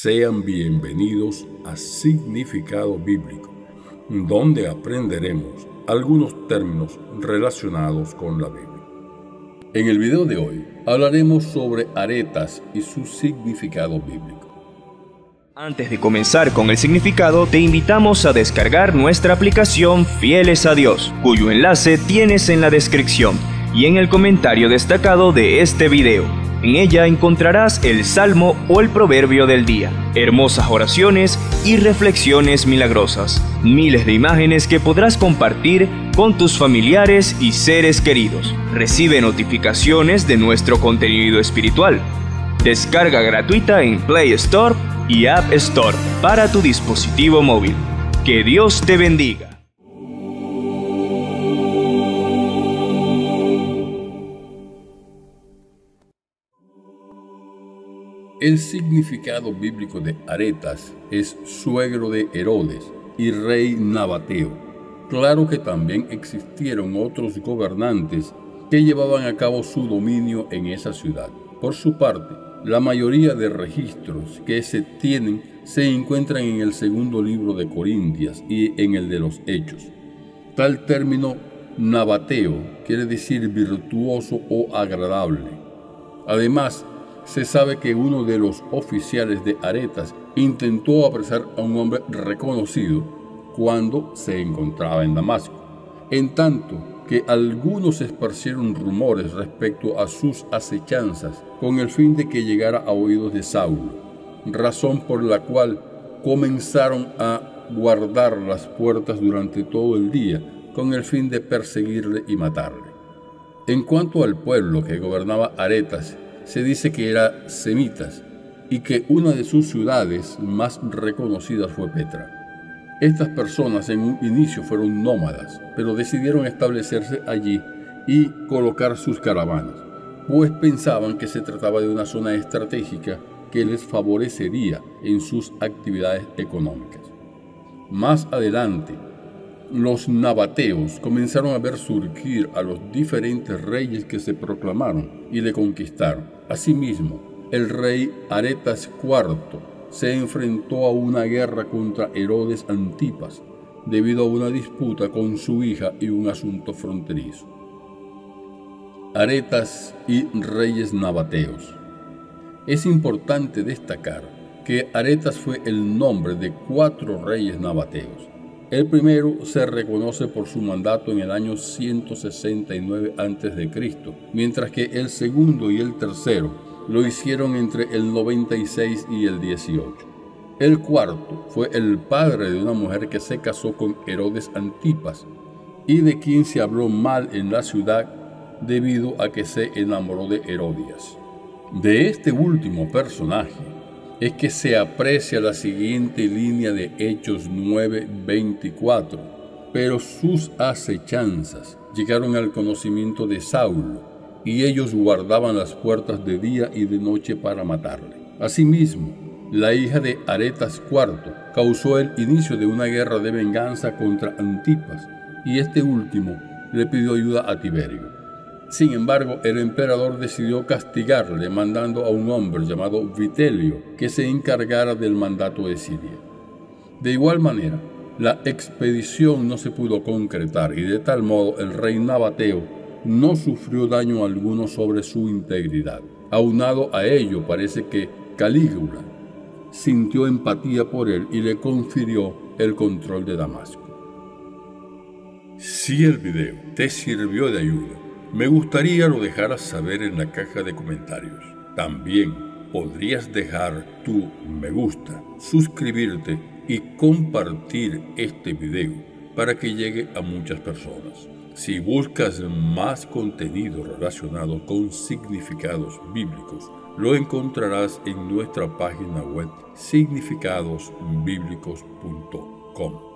Sean bienvenidos a Significado Bíblico, donde aprenderemos algunos términos relacionados con la Biblia. En el video de hoy hablaremos sobre aretas y su significado bíblico. Antes de comenzar con el significado, te invitamos a descargar nuestra aplicación Fieles a Dios, cuyo enlace tienes en la descripción y en el comentario destacado de este video. En ella encontrarás el salmo o el proverbio del día, hermosas oraciones y reflexiones milagrosas, miles de imágenes que podrás compartir con tus familiares y seres queridos. Recibe notificaciones de nuestro contenido espiritual. Descarga gratuita en Play Store y App Store para tu dispositivo móvil. Que Dios te bendiga. El significado bíblico de Aretas es suegro de Herodes y rey nabateo. Claro que también existieron otros gobernantes que llevaban a cabo su dominio en esa ciudad. Por su parte, la mayoría de registros que se tienen se encuentran en el segundo libro de Corintias y en el de los Hechos. Tal término nabateo quiere decir virtuoso o agradable. Además, se sabe que uno de los oficiales de Aretas intentó apresar a un hombre reconocido cuando se encontraba en Damasco, en tanto que algunos esparcieron rumores respecto a sus acechanzas con el fin de que llegara a oídos de Saulo, razón por la cual comenzaron a guardar las puertas durante todo el día con el fin de perseguirle y matarle. En cuanto al pueblo que gobernaba Aretas, se dice que era semitas y que una de sus ciudades más reconocidas fue Petra. Estas personas en un inicio fueron nómadas, pero decidieron establecerse allí y colocar sus caravanas, pues pensaban que se trataba de una zona estratégica que les favorecería en sus actividades económicas. Más adelante, los nabateos comenzaron a ver surgir a los diferentes reyes que se proclamaron y le conquistaron. Asimismo, el rey Aretas IV se enfrentó a una guerra contra Herodes Antipas debido a una disputa con su hija y un asunto fronterizo. Aretas y reyes nabateos. Es importante destacar que Aretas fue el nombre de 4 reyes nabateos. El primero se reconoce por su mandato en el año 169 a.C., mientras que el segundo y el tercero lo hicieron entre el 96 y el 18. El cuarto fue el padre de una mujer que se casó con Herodes Antipas y de quien se habló mal en la ciudad debido a que se enamoró de Herodías. De este último personaje es que se aprecia la siguiente línea de Hechos 9:24. Pero sus acechanzas llegaron al conocimiento de Saulo, y ellos guardaban las puertas de día y de noche para matarle. Asimismo, la hija de Aretas IV causó el inicio de una guerra de venganza contra Antipas, y este último le pidió ayuda a Tiberio. Sin embargo, el emperador decidió castigarle mandando a un hombre llamado Vitelio que se encargara del mandato de Siria. De igual manera, la expedición no se pudo concretar y de tal modo el rey nabateo no sufrió daño alguno sobre su integridad. Aunado a ello, parece que Calígula sintió empatía por él y le confirió el control de Damasco. Si el video te sirvió de ayuda, me gustaría lo dejaras saber en la caja de comentarios. También podrías dejar tu me gusta, suscribirte y compartir este video para que llegue a muchas personas. Si buscas más contenido relacionado con significados bíblicos, lo encontrarás en nuestra página web significadosbiblicos.com.